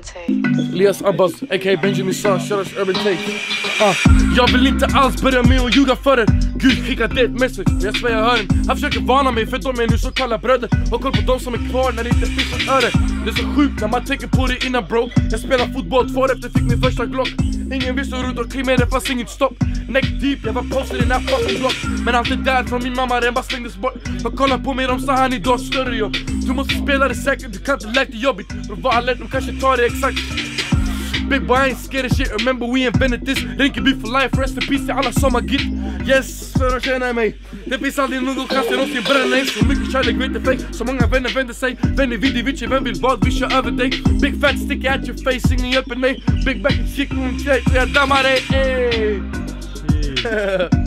Elias Abbas, a.k.a. Benjamin son, shoutout Urban Take. Jag vill inte alls börja med att ljuga för er. Gud skickar det ett message, jag svär jag hör den. Han försöker varna mig för de är nu så kalla bröder. Och koll på de som är kvar när det inte finns något öre. Det är så sjukt när man tänker på det innan bro. Jag spelar fotboll 2 år efter fick min första glock. Ingen visste runt omkring mig, det fanns inget stopp. Neck deep, jag var posted i den här fucking block. Men allt det där från min mamma, den bara slängdes bort. Men kolla på mig, de sa han idag större jobb. Du måste spela det säkert, du kan inte lägga det jobbigt. För att vara alert, de kanske tar det exakt. Big boy, I ain't scared of shit, remember we invented this. Rinkeby for life, rest in peace till alla som har gitt. Yes, för de känner mig. Det finns aldrig någon chans, jag någonsin bränner dig. Så mycket kärlek, vet inte fake. Så många vänner vänder sig. Vänner vid i vitcher, vem vill vad? Vi kör över dig. Big fat sticky at your face, ingen hjälper mig. Big back and chick, jag dammar dig.